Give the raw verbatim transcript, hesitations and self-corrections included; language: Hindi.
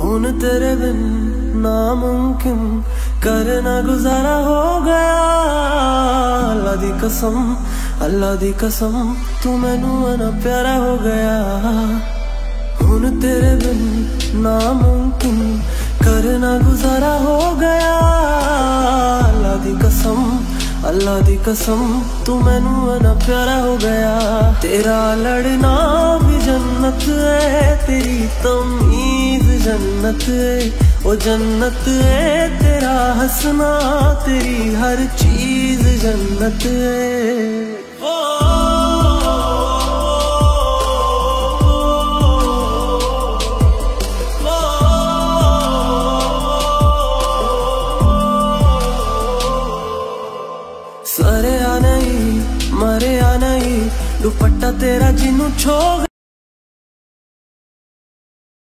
हुन तेरे बिन नामुमकिन करना गुजारा हो गया। अल्लाह दी कसम, अल्लाह दी कसम, तू मैनू ना प्यारा हो गया। हुन तेरे बिन नामुमकिन करना गुजारा हो गया। अल्लाह दी कसम, अल्लाह दी कसम, तू मैनू ना प्यारा हो गया। तेरा लड़ना भी जन्नत है, तेरी तमीज़ जन्नत है, ओ जन्नत है। तेरा हंसना, तेरी हर चीज जन्नत है। सरे आ नहीं, मरे आ नहीं, दुपट्टा तेरा जिन्नू छो